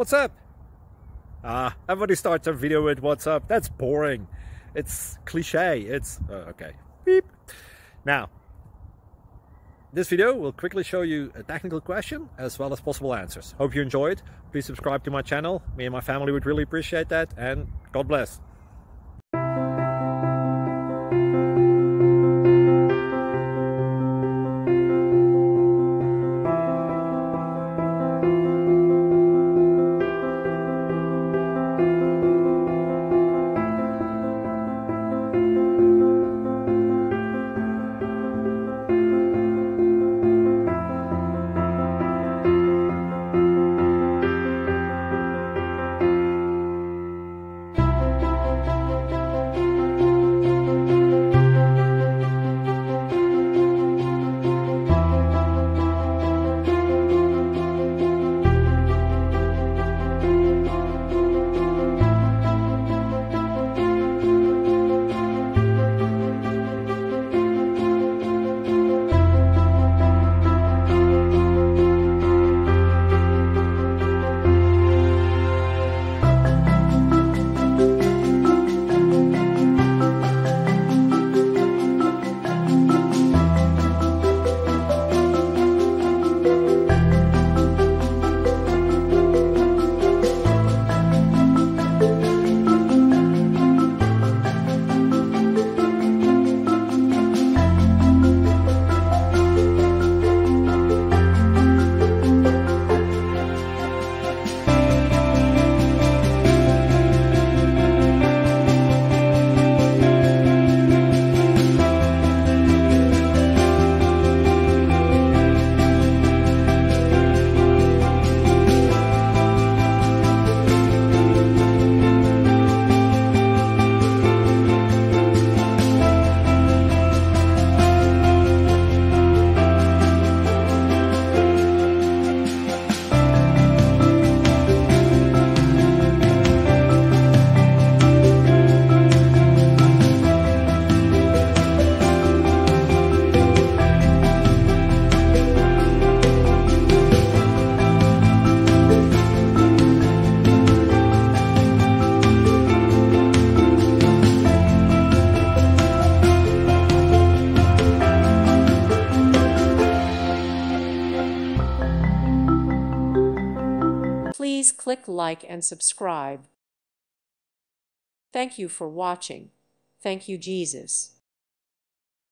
What's up? Everybody starts a video with what's up. That's boring. It's cliche. It's okay. Beep. Now, this video will quickly show you a technical question as well as possible answers. Hope you enjoyed. Please subscribe to my channel. Me and my family would really appreciate that, and God bless. Please click like and subscribe. Thank you for watching. Thank you, Jesus.